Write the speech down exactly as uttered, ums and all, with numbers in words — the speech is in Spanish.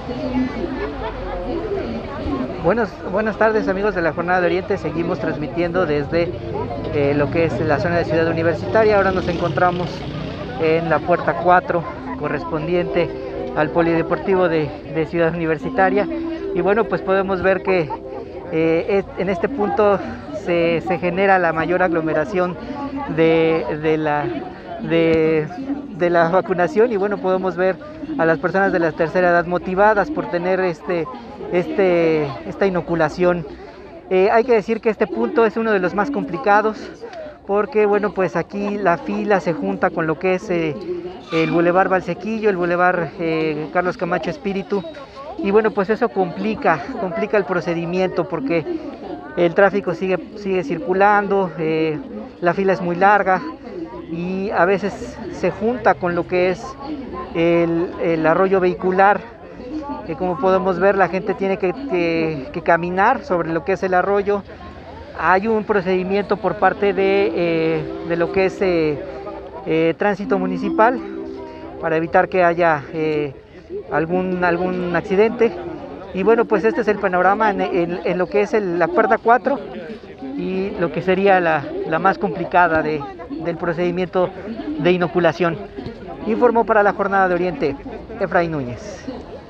Buenos, buenas tardes, amigos de la Jornada de Oriente. Seguimos transmitiendo desde eh, lo que es la zona de Ciudad Universitaria. Ahora nos encontramos en la puerta cuatro, correspondiente al polideportivo de, de Ciudad Universitaria. Y bueno, pues podemos ver que eh, en este punto se, se genera la mayor aglomeración de, de la... De, de la vacunación. Y bueno, podemos ver a las personas de la tercera edad motivadas por tener este, este, esta inoculación. Eh, hay que decir que este punto es uno de los más complicados porque bueno, pues aquí la fila se junta con lo que es eh, el Boulevard Valsequillo, el Boulevard eh, Carlos Camacho Espíritu, y bueno, pues eso complica, complica el procedimiento porque el tráfico sigue, sigue circulando, eh, la fila es muy larga y a veces se junta con lo que es el, el arroyo vehicular, que como podemos ver la gente tiene que, que, que caminar sobre lo que es el arroyo. Hay un procedimiento por parte de, eh, de lo que es eh, eh, tránsito municipal para evitar que haya eh, algún, algún accidente. Y bueno, pues este es el panorama en, en, en lo que es el, la puerta cuatro y lo que sería la, la más complicada de, del procedimiento de inoculación. Informó para la Jornada de Oriente Efraín Núñez.